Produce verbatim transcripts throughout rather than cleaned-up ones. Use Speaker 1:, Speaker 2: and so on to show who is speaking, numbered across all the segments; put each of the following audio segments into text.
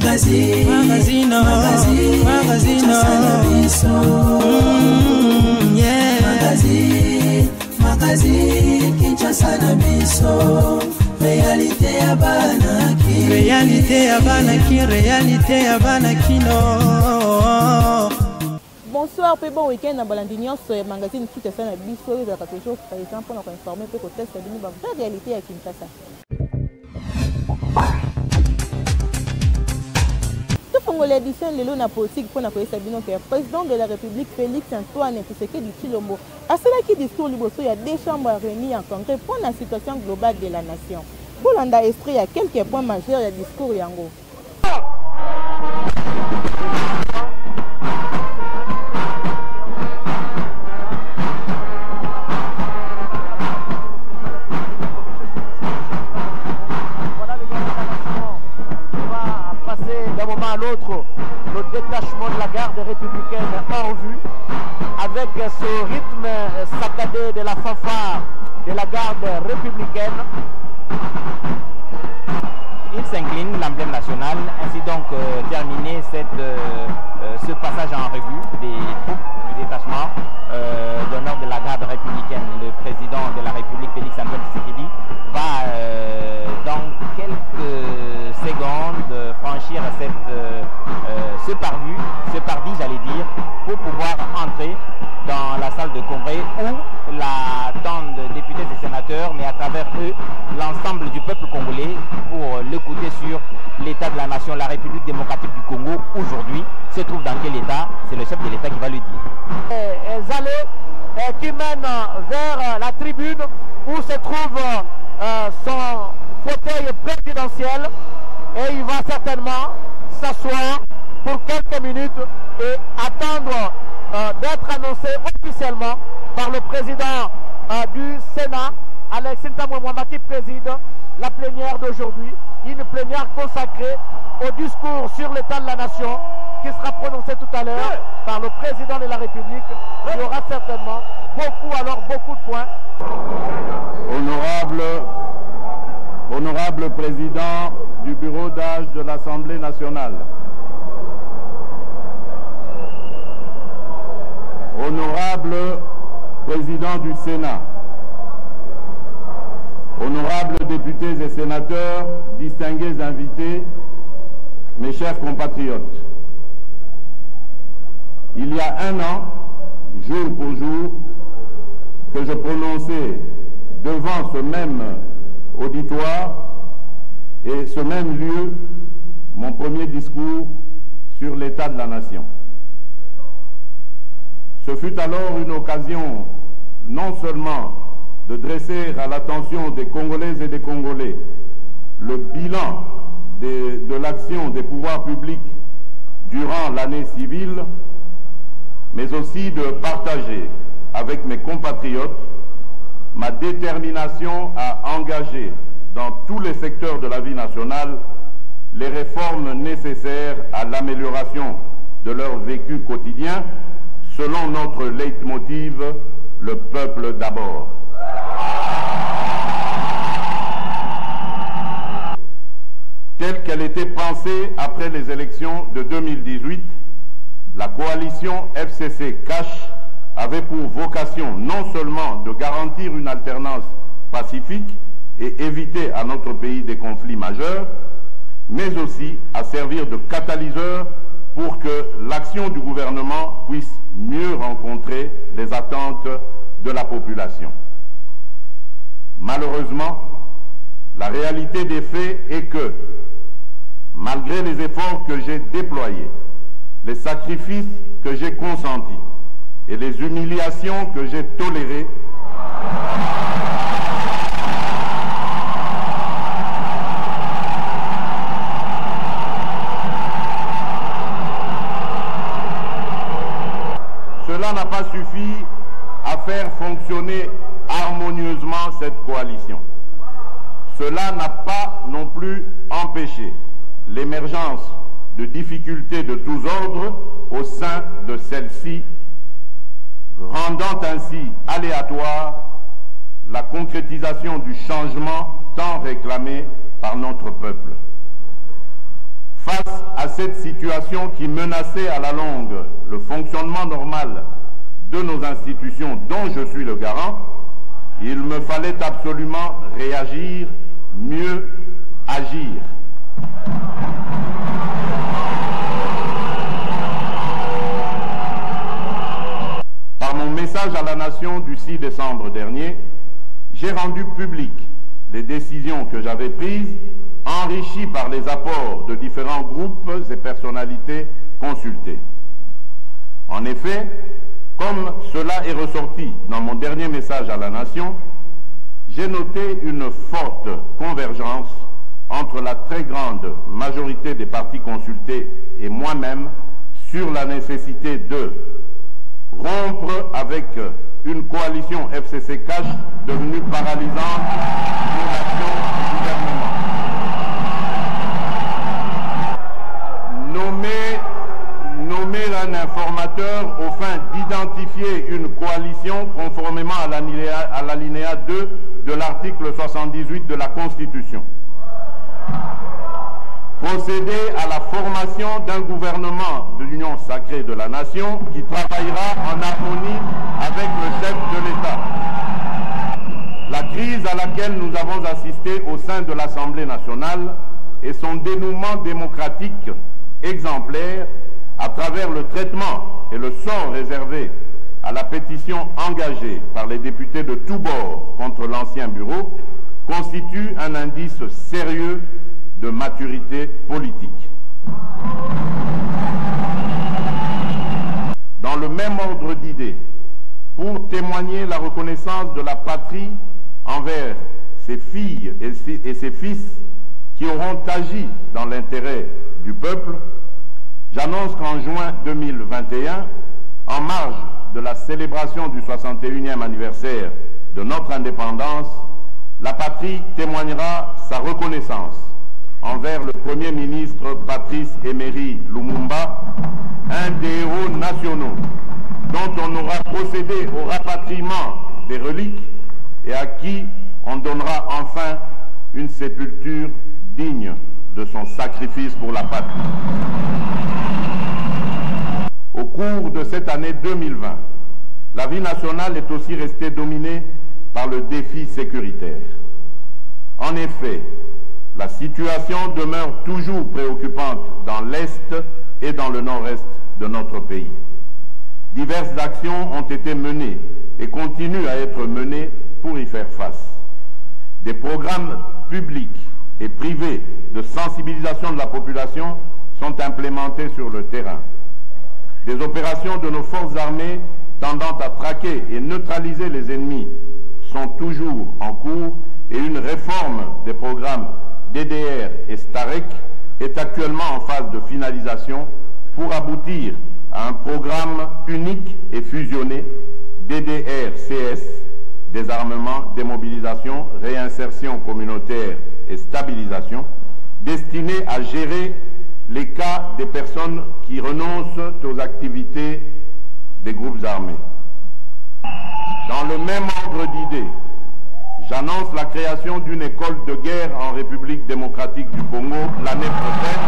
Speaker 1: Magazine, magazine, magazine, magazine, mm, yeah. Magazine, magazine, Kinshasa na biso. Réalité ya banaki, réalité ya banaki, réalité ya banakino.
Speaker 2: Bonsoir, et bon week-end à Balandinion sur le magazine Kinshasa na biso. Il y a toujours présent pour nous informer pour tester la vraie réalité à Kinshasa. L'édition de l'eau politique pour la président de la République Félix Antoine Tshisekedi Tshilombo a cela qui discours libre il y a deux chambres réunies en congrès pour la situation globale de la nation. Pour l'anda esprit il y a quelques points majeurs du discours yango.
Speaker 3: Le détachement de la garde républicaine en vue, avec ce rythme saccadé de la fanfare de la garde républicaine. Il s'incline l'emblème national, ainsi donc euh, terminé cette, euh, euh, ce passage en revue des troupes du détachement euh, d'honneur de la garde républicaine. Le président de la République, Félix Antoine Tshisekedi, va euh, dans quelques secondes franchir cette, euh, euh, ce parvis, ce parvis j'allais dire, pour pouvoir entrer dans la salle de congrès où l'attendent députés et sénateurs, mais à travers eux, l'ensemble du peuple congolais pour l'écouter sur l'état de la nation. La République démocratique du Congo, aujourd'hui, se trouve dans quel état? C'est le chef de l'état qui va le dire. Et, et allées et qui mènent vers la tribune où se trouve euh, son fauteuil présidentiel, et il va certainement s'asseoir pour quelques minutes et attendre euh, d'être annoncé officiellement par le président euh, du Sénat, Alexis Ntamwe-Mwamba, qui préside la plénière d'aujourd'hui, une plénière consacrée au discours sur l'état de la nation qui sera prononcé tout à l'heure par le président de la République. Il y aura certainement beaucoup, alors beaucoup de points.
Speaker 4: Honorable, honorable président du bureau d'âge de l'Assemblée nationale, honorable président du Sénat, honorables députés et sénateurs, distingués invités, mes chers compatriotes, il y a un an, jour pour jour, que je prononçais devant ce même auditoire et ce même lieu mon premier discours sur l'état de la nation. Ce fut alors une occasion non seulement de dresser à l'attention des Congolaises et des Congolais le bilan de, de l'action des pouvoirs publics durant l'année civile, mais aussi de partager avec mes compatriotes ma détermination à engager dans tous les secteurs de la vie nationale les réformes nécessaires à l'amélioration de leur vécu quotidien, selon notre leitmotiv, le peuple d'abord. Telle qu'elle était pensée après les élections de deux mille dix-huit, la coalition F C C-Cash avait pour vocation non seulement de garantir une alternance pacifique et éviter à notre pays des conflits majeurs, mais aussi à servir de catalyseur pour que l'action du gouvernement puisse mieux rencontrer les attentes de la population. Malheureusement, la réalité des faits est que, malgré les efforts que j'ai déployés, les sacrifices que j'ai consentis et les humiliations que j'ai tolérées, cela n'a pas suffi à faire fonctionner harmonieusement cette coalition. Cela n'a pas non plus empêché l'émergence de difficultés de tous ordres au sein de celle-ci, rendant ainsi aléatoire la concrétisation du changement tant réclamé par notre peuple. Face cette situation qui menaçait à la longue le fonctionnement normal de nos institutions dont je suis le garant, il me fallait absolument réagir, mieux agir. Par mon message à la nation du six décembre dernier, j'ai rendu public les décisions que j'avais prises, enrichies par les apports de différents groupes et personnalités consultées. En effet, comme cela est ressorti dans mon dernier message à la nation, j'ai noté une forte convergence entre la très grande majorité des partis consultés et moi-même sur la nécessité de rompre avec une coalition F C C cash devenue paralysante pour l'action du gouvernement. Nommer, nommer un informateur aux fins d'identifier une coalition conformément à l'alinéa, à l'alinéa deux de l'article soixante-dix-huit de la Constitution. Procéder à la formation d'un gouvernement de l'Union sacrée de la nation qui travaillera en harmonie avec le chef de l'État. La crise à laquelle nous avons assisté au sein de l'Assemblée nationale et son dénouement démocratique exemplaire à travers le traitement et le sort réservé à la pétition engagée par les députés de tous bords contre l'ancien bureau constitue un indice sérieux de maturité politique. Dans le même ordre d'idées, pour témoigner la reconnaissance de la patrie envers ses filles et ses fils qui auront agi dans l'intérêt du peuple, j'annonce qu'en juin deux mille vingt et un, en marge de la célébration du soixante et unième anniversaire de notre indépendance, la patrie témoignera sa reconnaissance envers le Premier ministre Patrice Emery Lumumba, un des héros nationaux dont on aura procédé au rapatriement des reliques et à qui on donnera enfin une sépulture digne de son sacrifice pour la patrie. Au cours de cette année deux mille vingt, la vie nationale est aussi restée dominée par le défi sécuritaire. En effet, la situation demeure toujours préoccupante dans l'Est et dans le Nord-Est de notre pays. Diverses actions ont été menées et continuent à être menées pour y faire face. Des programmes publics et privés de sensibilisation de la population sont implémentés sur le terrain. Des opérations de nos forces armées tendant à traquer et neutraliser les ennemis sont toujours en cours et une réforme des programmes D D R et STAREC est actuellement en phase de finalisation pour aboutir à un programme unique et fusionné D D R C S, désarmement, démobilisation, réinsertion communautaire et stabilisation, destiné à gérer les cas des personnes qui renoncent aux activités des groupes armés. Dans le même ordre d'idées, j'annonce la création d'une école de guerre en République démocratique du Congo l'année prochaine.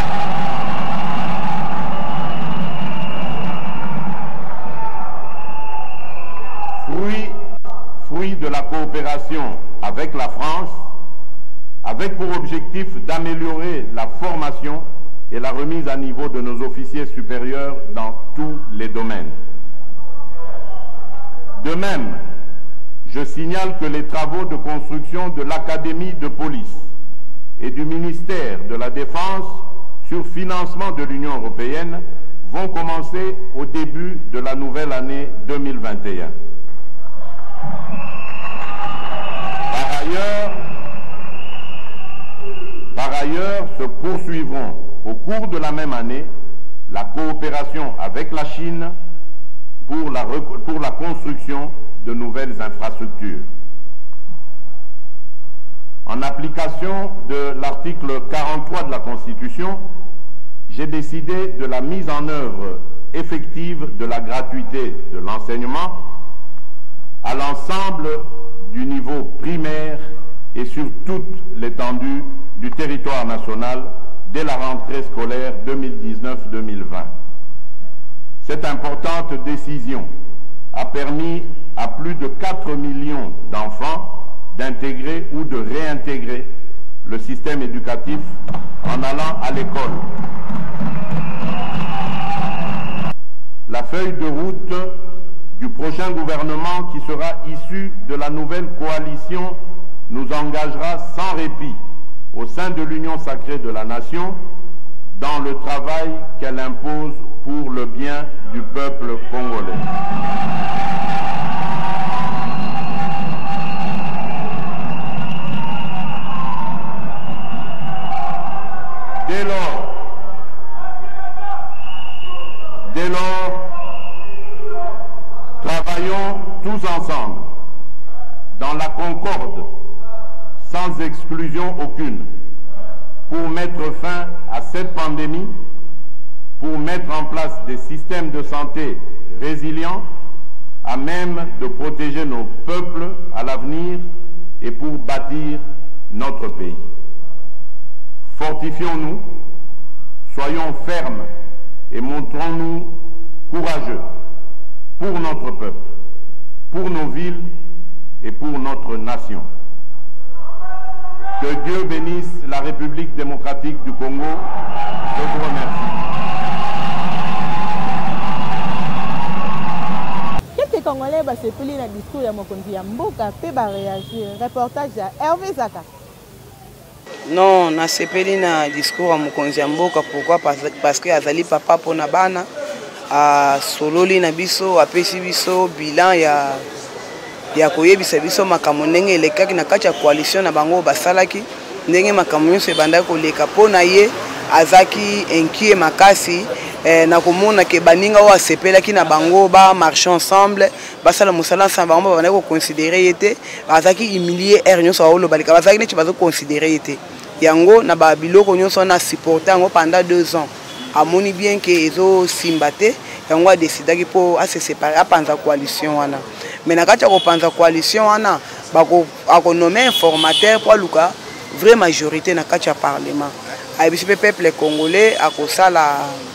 Speaker 4: Fruit, fruit de la coopération avec la France, avec pour objectif d'améliorer la formation et la remise à niveau de nos officiers supérieurs dans tous les domaines. De même, je signale que les travaux de construction de l'Académie de police et du ministère de la Défense sur financement de l'Union européenne vont commencer au début de la nouvelle année deux mille vingt et un. Par ailleurs, par ailleurs, se poursuivront au cours de la même année la coopération avec la Chine pour la, pour la construction de nouvelles infrastructures. En application de l'article quarante-trois de la Constitution, j'ai décidé de la mise en œuvre effective de la gratuité de l'enseignement à l'ensemble du niveau primaire et sur toute l'étendue du territoire national dès la rentrée scolaire deux mille dix-neuf deux mille vingt. Cette importante décision a permis à plus de quatre millions d'enfants d'intégrer ou de réintégrer le système éducatif en allant à l'école. La feuille de route du prochain gouvernement qui sera issu de la nouvelle coalition nous engagera sans répit au sein de l'Union sacrée de la nation dans le travail qu'elle impose pour le bien du peuple congolais. Dès lors, dès lors, travaillons tous ensemble, dans la concorde, sans exclusion aucune, pour mettre fin à cette pandémie, pour mettre en place des systèmes de santé résilients, à même de protéger nos peuples à l'avenir et pour bâtir notre pays. Fortifions-nous, soyons fermes et montrons-nous courageux pour notre peuple, pour nos villes et pour notre nation. Que Dieu bénisse la République démocratique du Congo. Je vous remercie.
Speaker 2: Quelques Congolais va se plier dans le discours de Mokonzi Mboka peut réagir. Reportage à Hervé Zaka.
Speaker 5: Non, na sepeli na discours à Mokonzi Mboka. Pourquoi? Parce que azali papa pour na bana a sololi na biso apesi biso bilan ya ya koyebisa biso makambo ndenge elekaki na kati ya coalition na bango basalaki ndenge makambo nyonso ebandaki koleka mpo na ye azaki inquiet makasi eh, na komona ke baninga oyo asepelaki na bango bamarche ensemble basala mosala ensemble bango babandaki koconsidere ye te bazalaki humilie ere nyonso baolobaleka bazalaki neti bazoconsidere ye te yango na babiloko nyonso wana supporte yango pendant deux ans amoni bien ke ezosimba te yango adesidaki mpo ase separe apanza coalition wana mais na kati ya kopanza coalition wana akonome informateur mpo aluka vraie majorité na kati ya parlement ayebisi mpe peuple congolais akosala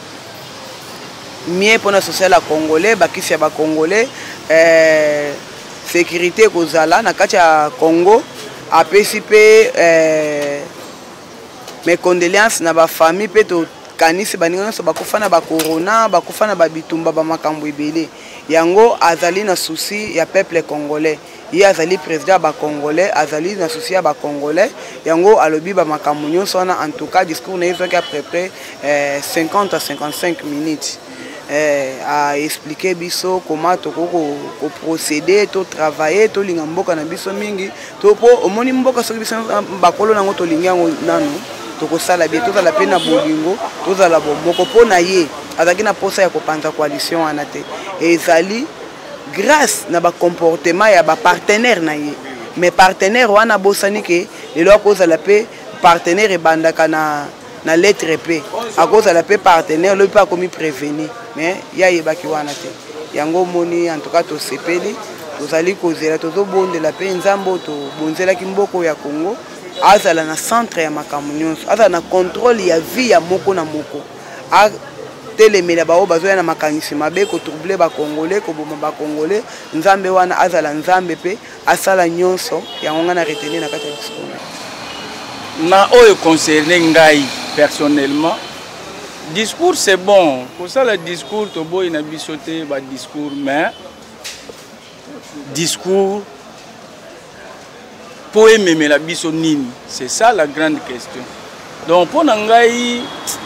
Speaker 5: mie mpona social ya congolais bakisi ya bacongolais eh, sécurité ekozala na kati ya Congo apesi mpe eh, mes condoléances na bafamille mpe tokanisi baninga nyonso bakufa na bacorona bakufa na babitumba bamakambo ebele yango azali na souci ya peuple congolais ye azali président ya bacongolais azali na souci ya bacongolais yango alobi bamakambo nyonso wana en tout cas discours na ye ezwaki à peu près eh, cinquante à cinquante-cinq minutes eh, a expliqué biso comment toko ko procéder to travailler to linga mboka na biso mingi to po omoni mboka soki biso bakolo nango to linga yango nanu toko sala bien tozala pe na bolingo tozala bomoko po na ye azaki na posa ya kopanza coalition wana te ezali grâce na ba comportement ya ba partenaire na ye mais partenaire wana bosani ke lelo akozala pe partenaire ebandaka na na lettre pe akozala pe partenaire le pe akomi prévenir mais ya yebaki wana te yango moni en tout cas to sepeli tozali kozela tozobondela pe nzambo to bonzelaki mboko ya Congo azala na centre ya makambo nyonso azala na contrôle ya vie ya moko na moko a telemela bao bazoya na makanisi mabe ko troubler ba congolais ko boma ba congolais nzambe wana azala nzambe pe asala nyonso yango ngana retenir na kati ya discours
Speaker 6: na oyo concerné ngai personnellement discours c'est bon pour ça le discours to boy na bisoté ba discours mais discours pour aimer la biso nini c'est ça la grande question donc pour ngai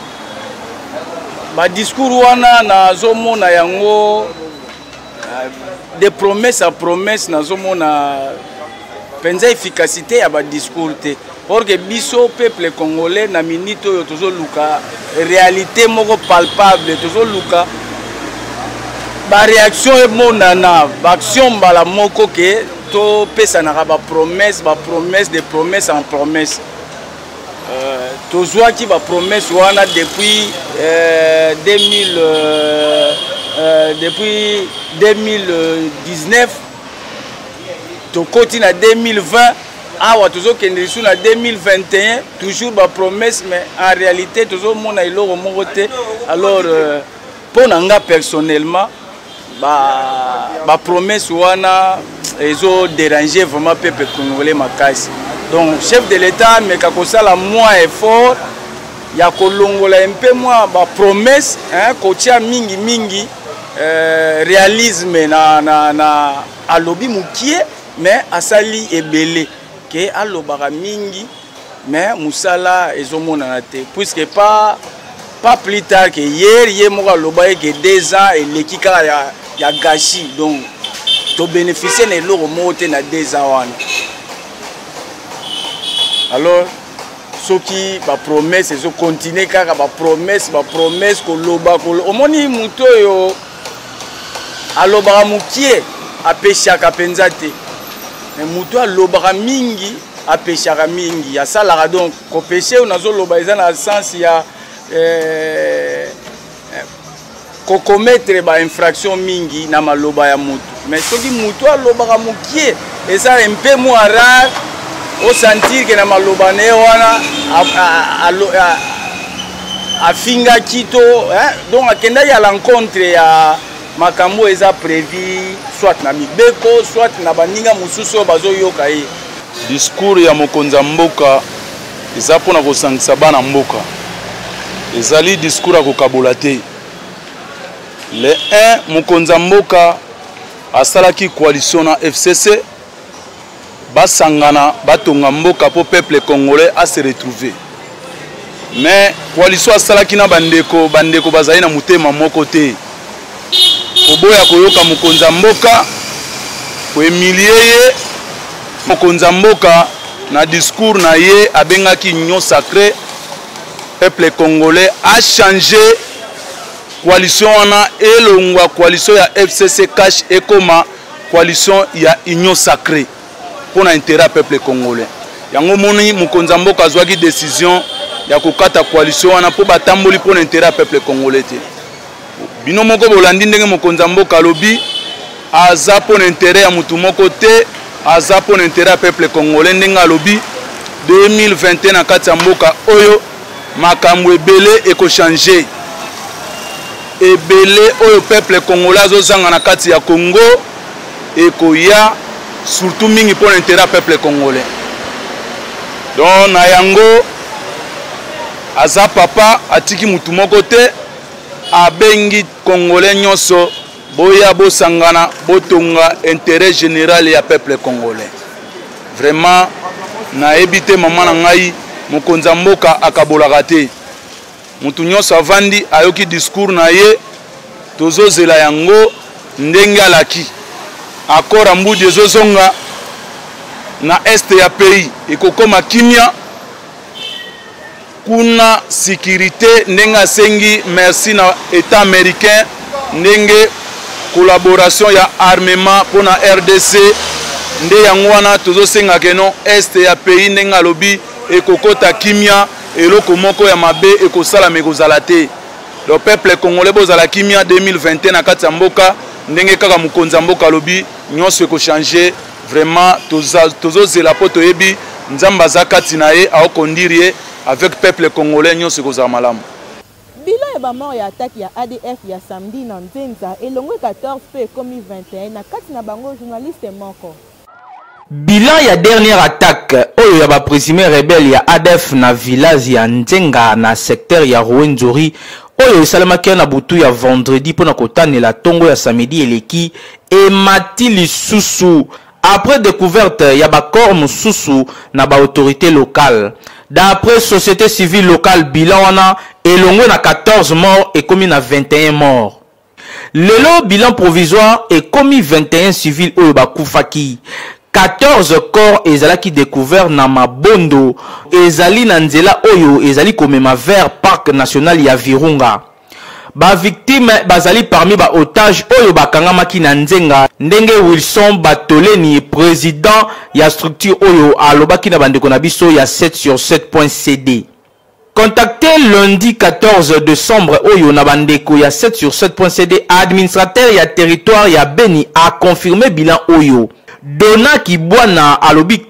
Speaker 6: ba discours wana na zomo na yango de promesse à promesse na zomo na penza efficacité ya ba discours te or que biso peuple congolais na minute oyo tozo luka réalité moko palpable tozo luka ba réaction e monana ba action mbala moko ke to pesa na ba promesse ba promesse de promesse en promesse euh tozwa ki ba promesse wana depuis euh, deux mille euh, euh, depuis deux mille dix-neuf to koti na deux mille vingt awa tozokende lisu na deux mille vingt et un toujours bapromesse mais en réalité tozomona eloko moko te. Alors mpo na nga personnellement bapromesse wana ezodéranger vraiment peuple congolais makasi. Donc chef de l'état ameka kosala moins effort ya kolongola mpe mwa bapromesse kotia mingi mingi euh, réalisme na, na, na alobi mukie mais asali ebele ke alobaka mingi mais musala ezomonana te puisque pas pas plus tard que hier hier moko aloba que deux ans eleki kaka ya, ya gâchis. Donc to bénéficier na eloko moko te na deux ans wana. Alors soki ba promesse ezo continuer kaka ba promesse ba promesse ko loba ko omoni muto yo aloba mukie apeshaka penza te mais muto aloba mingi apeshaka mingi ya sala. Donc ko péché onazo loba eza na sens ya eh, ko commettre ba infraction mingi na maloba ya mutu. Mais soki muto aloba mukie eza un peu moins rare au sentir que na maloba ne wana a finga kito hein? Donc akenda ya l'encontre ya makambo eza prévu soit na mibeko soit na baninga mususu bazo yoka ye.
Speaker 7: Discours ya mokonza mboka eza pona kosangisa bana mboka ezali discours ya kokabola te. Le un mokonza mboka asalaki coalition na F C C basangana batonga mboka po peuple congolais a se retrouver. Mais coalition asalaki na bandeko bandeko bazali na mutema moko te. Oboya koyoka mokonza mboka ko emilie mokonza mboka na discours na ye abengaki union sacrée. Peuple congolais a changé coalition wana elongwa coalition ya F C C cash ekoma coalition ya union sacrée pour l'intérêt peuple congolais. Yango moni mokonza mboka azwaki décision ya kokata coalition wana po batamboli pour l'intérêt peuple congolais te. Bino moko bolandi ndenge mokonza mboka lobi aza pour l'intérêt ya mutu moko te, aza pour l'intérêt peuple congolais ndenge lobi deux mille vingt et un na kati ya mboka oyo makambo ebele eko changer. Ebele oyo peuple congolais azozanga na kati ya Congo eko ya surtout mingi pour l'intérêt peuple congolais. Donc na yango aza papa atiki mutu moko te abengi congolais nyonso boya bosangana botonga intérêt général ya peuple congolais. Vraiment na ebité mama na ngai mokonza mboka akabolaka te. Mutu nyonso avandi ayoki discours na ye tozozela yango ndenge alaki. Akora mbudi ezozonga na este ya pays ekokoma kimia kuna sécurité ndenge asengi merci na état américain ndenge collaboration ya armement pour na R D C nde yango wana tozosenga keno este ya pays ndenge alobi ekokota kimia eloko moko ya mabe ekosala mekozala te. Le peuple congolais bozala kimia deux mille vingt et un na kati ya mboka ndenge kaka mokonza mboka lobi nyonso eko changer. Vraiment tozozela po toyebi nzamba aza kati na ye aokondiri avec peuple congolais nyonso ekozala malamu.
Speaker 2: Bilan ya bamor ya attaque ya A D F ya samedi na Nzenza elongwe quatorze pe ekomi vingt et un na kati na bango journaliste moko.
Speaker 8: Bilan ya dernière attaque oyo ya ba présumé rebelle ya A D F na village ya Nzenga na secteur ya Rwenzori oyo esalemaki na butu ya vendredi pona kotanela tongo ya samedi eleki emati lisusu après découverte ya ba corps mususu na ba autorité locale. D'après société civile locale bilan wana elongwe na quatorze morts et commis na vingt et un morts. Lelo bilan provisoire et commis vingt et un civils oyo bakufaki. quatorze corps ezalaki découvert na mabondo ezali na nzela oyo ezali komema vers parc national ya Virunga. Ba victime bazali parmi ba otage oyo bakangamaki na Nzenga ndenge Wilson Batoleni président ya structure oyo alobaki na bandeko na biso ya sept sur sept point C D. Contacté lundi quatorze décembre oyo na bandeko ya sept sur sept point C D, administrateur ya territoire ya Beni a confirmé bilan oyo. Dona Kibwana alobike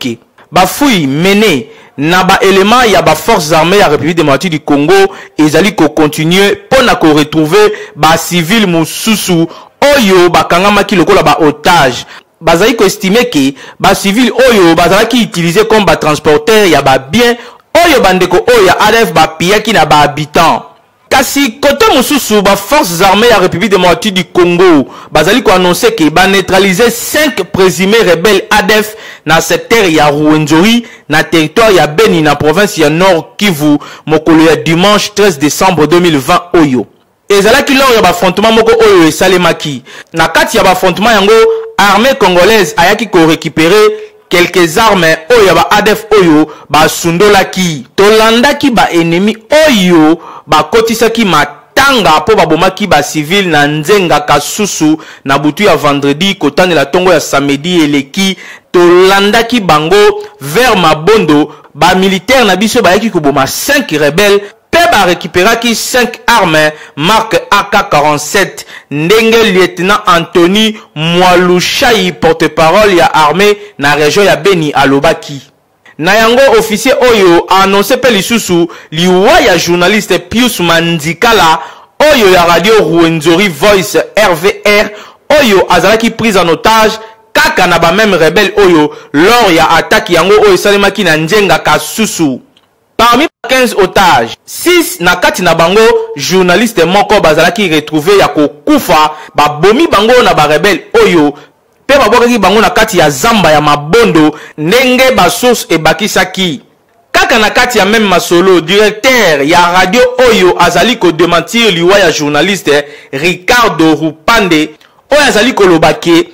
Speaker 8: bafouille mené na ba élément ya ba forces armées ya République démocratique du Congo ezali ko continuer pona ko retrouver ba civil mususu oyo bakangamaki lokola ba otage. Bazali ko estimer que ba civil oyo bazalaki utiliser comme ba transporteur ya ba bien oyo bandeko oyo ya A D F ba piyaki na ba habitant. Kasi côté mususu ba forces armées ya République démocratique du Congo bazali ko annoncer que ba neutraliser cinq présumés rebelles A D F na secteur ya Rwenzori na territoire ya Beni na province ya Nord Kivu mokolo ya dimanche treize décembre deux mille vingt oyo. Ezalaki lors ya ba affrontement moko oyo esalemaki. Na kati ya ba affrontement yango armée congolaise ayaki ko récupérer quelques armes oyo ba A D F oyo ba sundolaki. Tolandaki ba ennemi oyo ba kotisaki matanga po babomaki ba civil na nzenga kasusu na butu ya vendredi kotane la tongo ya samedi eleki. Tolandaki bango vers Mabondo ba militaire na biso bayaki koboma cinq rebelles pe ba récupéraki cinq armes marque A K quarante-sept ndenge lieutenant Anthony Mwalushai porte-parole ya armée na région ya Beni alobaki. Na yango officier oyo a annoncé pe lisusu liwa ya journaliste Pius Manzikala oyo ya radio Rwenzori Voice R V R oyo azalaki prise en otage kaka na ba même rebelle oyo lors ya attaque yango oyo salemaki na njenga kasusu. Parmi quinze otages, six na kati na bango journaliste moko bazalaki retrouvé ya kokufa ba bomi bango na ba rebelle oyo pe babokaki bango na kati ya zamba ya Mabondo ndenge ba source ebakisaki. Kaka na kati ya même masolo directeur ya radio oyo azali ko démentir liwa ya journaliste Ricardo Rupande oyo azali ko lobake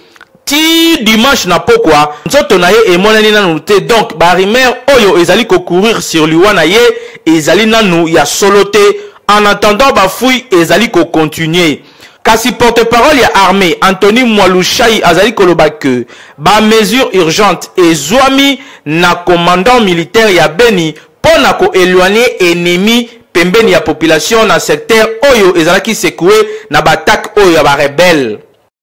Speaker 8: ti dimanche na pokwa nzoto na ye emonani nanu te donc ba rumeur oyo ezali ko courir sur liwa na ye ezali nanu ya solo te. En attendant ba fouille ezali ko continuer. Kasi porte-parole ya armée Anthony Mwalushai azali koloba que ba mesure urgente ezwami na commandant militaire ya Beni pona ko éloigner ennemi pembeni ya population na secteur oyo ezalaki secoué na ba attaque oyo ya ba rebelle.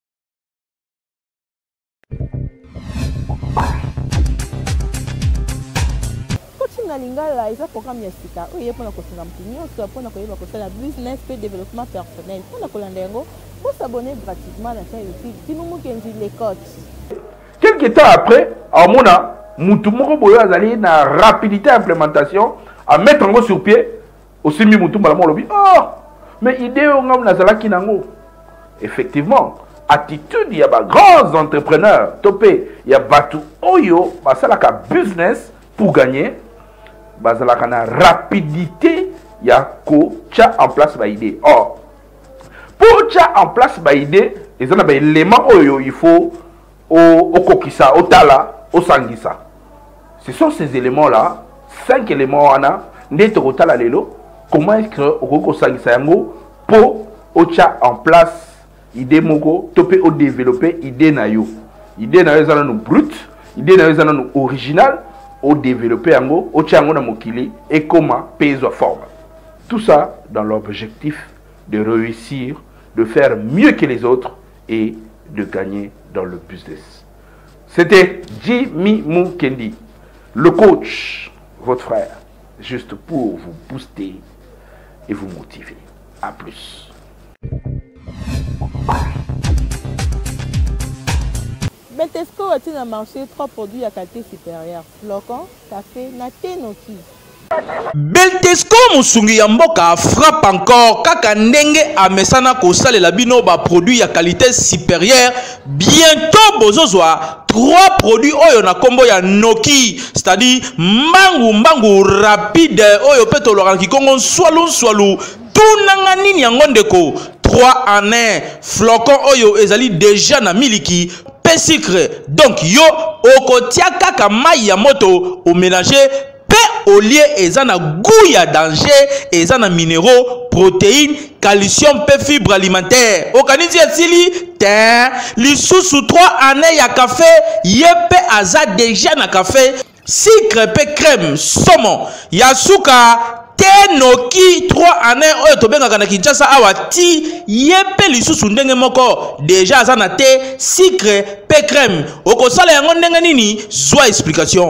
Speaker 2: na lingala eza programme ya sika oyo pona kosenga mutu nyonso pona koyeba kosala business pe développement personnel pona kolanda yango pour s'abonner gratuitement na chaîne YouTube Tino Mukendi les coachs.
Speaker 9: Quelques temps après amona mutu moko boyo azali na rapidité d'implémentation à mettre en sur pied aussi mi mutu mbala mo lobi oh mais idée o ngam na zalaki nango effectivement attitude ya ba grands entrepreneurs topé ya batu oyo basalaka business pour gagner bazalaka na rapidité ya ko tcha en place ba idée. Or pour tcha en place ba idée ils ont ba élément oyo il faut au au kokisa au tala au sangisa. Ce sont ces éléments là, cinq éléments ana ndeto ko tala lelo comment est-ce que au ko sangisa yango pour au tcha en place idée moko topé au développer idée na yo. Idée na yo zana no brut, idée na yo zana no original au développer yango au tcha yango na mokili et comment payer forme. Tout ça dans l'objectif de réussir, de faire mieux que les autres et de gagner dans le business. C'était Jimmy Mukendi, le coach, votre frère, juste pour vous booster et vous motiver. À plus.
Speaker 2: Beltesco a-t-il a marché trois produits à qualité supérieure? Flocon, café, naté, noki.
Speaker 8: Beltesco musungi ya mboka frappe encore kaka ndenge amesana kosalela bino ba produit ya qualité supérieure. Bientôt bozozwa trois produits oyo na kombo ya Noki, c'est-à-dire mbangu mbangu rapide oyo peto loranki kongo swalu swalu tunanga nini yango ndeko trois en un flocon oyo ezali déjà na miliki pe sucre. Donc yo okotia kaka mai ya moto au mélanger au lieu ezana goût ya danger ezana minéraux protéines calcium pe fibres alimentaires okanizi esili te lisusu trois années ya café yepe aza déjà na café sucre pe crème saumon ya suka te Noki trois années oyo tobengaka na Kinshasa awa ti yepe lisusu ndenge moko déjà aza na te sucre pe crème okosala yango ndenge nini zwa explication.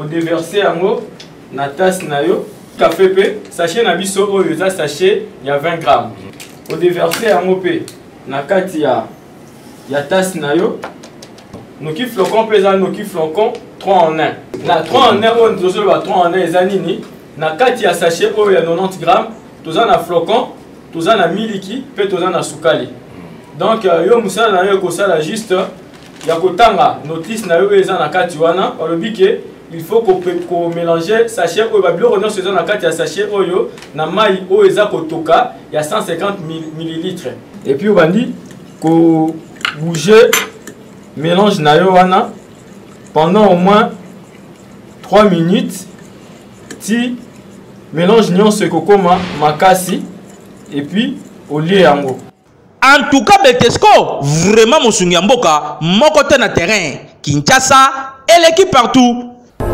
Speaker 10: au déverser yango na tasse na yo café pe sachet na biso oyo eza sachet ya vingt grammes au déverser yango pe na kati ya ya tasse na yo noki flocon pe eza noki flocon trois en un na trois en un oyo tozoloba trois en un eza nini na kati ya sachet oyo ya quatre-vingt-dix grammes toza na flocon toza na miliki pe toza na sukali donc yo musala na yo kosala juste ya kotanga notice na yo eza na kati wana balobi ke il faut ko mélanger sachet oyo babiloko nyonso eza na kati ya sachet oyo na mai oyo eza kotoka ya cent cinquante millilitres et puis obandi ko bouger mélange na yo wana pendant au moins trois minutes ti mélange nyonso ekokoma makasi et puis olie yango.
Speaker 8: En tout cas, Betesco, vraiment Mosungi Mboka, mon côté na terrain, Kinshasa et l'équipe partout.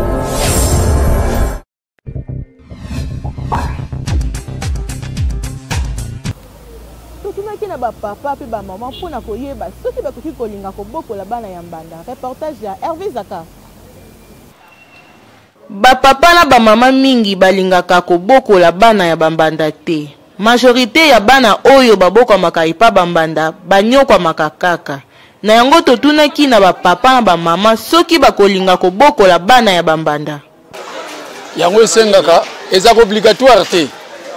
Speaker 2: Soki na ba papa pe ba maman pona koyeba soki ba koki kolinga ko boko la bana ya mbanda. Reportage ya Hervé Zaka. Ba papa na ba mama mingi balingaka ko boko la bana ya bambanda te. Majorité ya bana oyo baboko makaipa bambanda banyokwa makakaka. Na yango totunaki na ba papa na ba mama soki bakolinga ko boko la bana ya bambanda.
Speaker 11: Yango esengaka eza obligatoire te.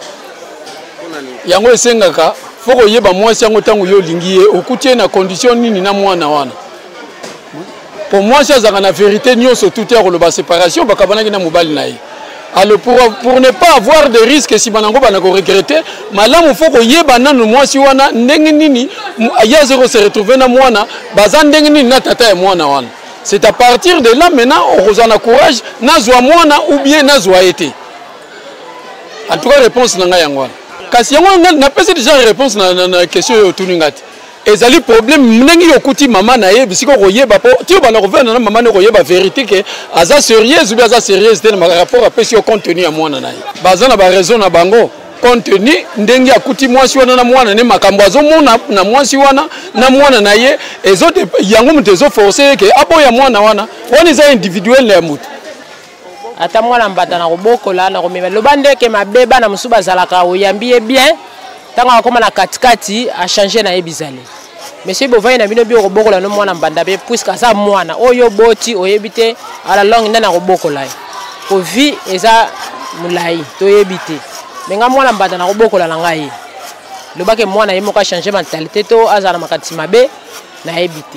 Speaker 11: Yango esengaka foko yeba mwasi yango tango yo lingi ye okutie na condition nini na mwana wana. Pour moi ça zaka na vérité nyonso tout est la séparation bakabana na mobali na ye. Alors pour, pour ne pas avoir de risques si banango banako regretter malamu foko yeba nanu mwasi wana ndenge nini ya zéro se retrouver na mwana baza ndenge nini na tata ya mwana wana. C'est à partir de là maintenant on a courage na zwa mwana ou bien na zwa été. En tout cas réponse na nga yango. Kasi yango na pese déjà réponse na, na, na question yo tuningati. Ezali problème mnengi yokuti mama na ye bisiko koyeba po ti ba na revenir na mama ne koyeba vérité que aza sérieuse ou bien aza sérieuse te na rapport à pesi au contenu ya mwana na ye. Baza na ba raison na bango contenu ndengi akuti mwasi wana na mwana ne makambo azo mona na mwasi wana na mwana na ye ezote yango mtezo forcer que aboya mwana wana woni za individuel ya mutu.
Speaker 12: Ata mwana mbata na kobokola na komema lobande ke mabeba na musuba zalaka oyambie bien tanga akoma na katikati a changer na ebizali monsieur bovai na bino bio kobokola no mwana mbanda be puisque ça mwana oyo boti oyebite ala longue ndana kobokola ko vie eza mulai to yebite menga mwana mbanda na kobokola na ngai lobake mwana yemo ka changer mentalité to azana makati mabe na ebite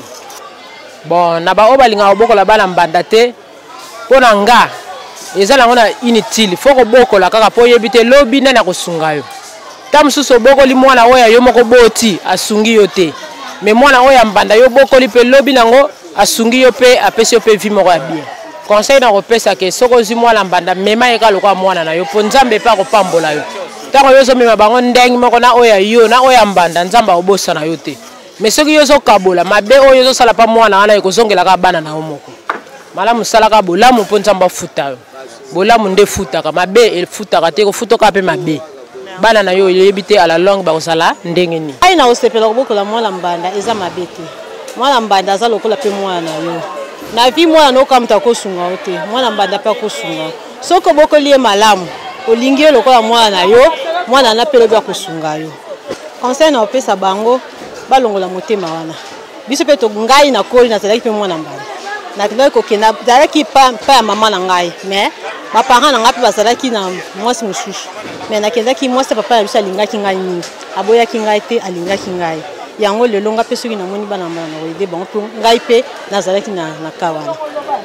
Speaker 12: bon na ba obalinga kobokola bana mbanda te pona nga ezala ngona inutile foko bokola kaka po yebite lobi na kosunga yo tam suso bokoli mwana oya yo moko boti asungi yo te mais mwana oya mbanda yo bokoli pe lobi nango asungi yo pe apesi yo pe vi moko ya bien conseil na kopesa ke soko zi mwana mbanda mema eka lokwa mwana na yo po nzambe pa kopambola yo tango yo zo mema bango ndengi moko na oya yo na oya mbanda nzamba obosa na yo te mais soki yo zo kabola mabe oyo zo sala pa mwana wana ekozongela ka bana na yo moko malamu sala ka bolamu po nzamba futa yo bolamu nde futaka mabe el futaka te ko futoka pe mabe bana na yo yebite ala longue ba osala ndenge ni
Speaker 13: ai na osepela kobokola mwana mbanda eza mabete mwana mbanda aza lokola pe mwana na yo na vi mwana no kamta kosunga ote mwana mbanda pa kosunga soko bokoli ye malamu olingi yo lokola mwana na yo mwana na pelo bya kosunga yo conseil na opesa bango balongola motema wana biso pe to ngai na koli na zalaki pe mwana mbanda na kilo ko kena zalaki pa pa mama na ngai mais ma parents na ngapi bazalaki na mwasi mususu mais na kendaki mwasi papa na biso alingaki ngai nini aboyaki ngai te alingaki ngai yango lelo nga pe soki na moni bana mbana na koyede bango pe ngai pe nazalaki na na kawana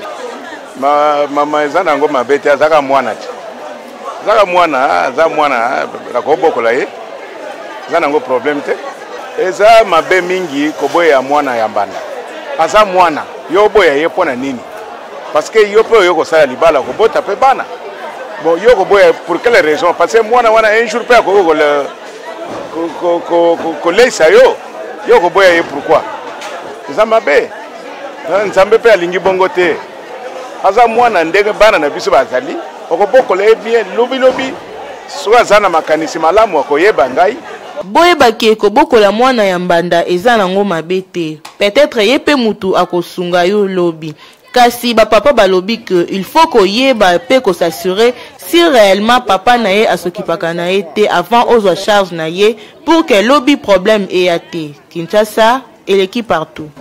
Speaker 14: ma mama ezana ngo mabete azaka mwana te azaka mwana aza mwana la kobokola ye ezana ngo problème te eza mabe mingi koboya mwana ya mbanda aza mwana yo boya ye pona nini parce que yo pe yo ko sala libala ko bota pe bana bon yo ko boya pour quelle raison parce que mwana wana un jour pe ko ko le ko ko ko ko lesa yo yo ko boya ye pourquoi eza mabe nzambe pe alingi bongo te aza mwana ndenge bana na biso bazali okobokola ye bien lobi lobi so azana makanisi malamu akoyeba ngai
Speaker 2: boyebaki kobokola mwana ya mbanda eza nango mabe te peut-être ye pe mutu akosunga yo lobi Kasi ba papa balobi que il faut koyeba pe ko s'assurer si réellement papa nae asokipaka nae te avant aux charge nae pour que lobby problème et ate. Kinshasa et l'équipe partout.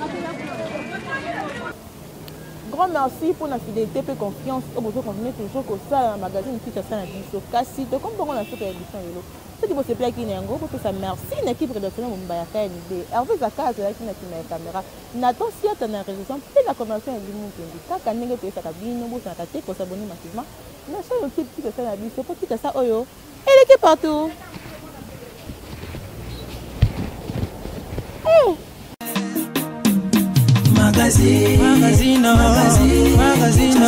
Speaker 2: Grand merci pour la fidélité et confiance. Au besoin continuer toujours que ça dans magazine qui ça na biso. Kasi to comme on a fait édition lelo. Ce qui vous se plaît qui n'est ngo pour ça merci une équipe rédactionnelle Mumba ya K N D. Hervé Zakaz là qui na qui na caméra. Nathan si tu na réalisation puis la convention est limu kendi. Kaka ndenge pe ça kabino bo ça kate ko s'abonner massivement. Mais ça équipe qui ça na biso pour qui ça oyo. Et l'équipe partout. Hey.
Speaker 1: Magazine, magazine, magazine, magazine,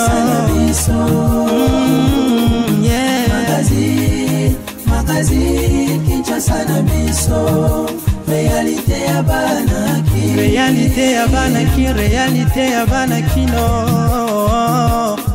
Speaker 1: mm, yeah. Magazine, magazine, Kinshasa na biso. Réalité ya banaki, réalité ya banaki, réalité ya banaki no.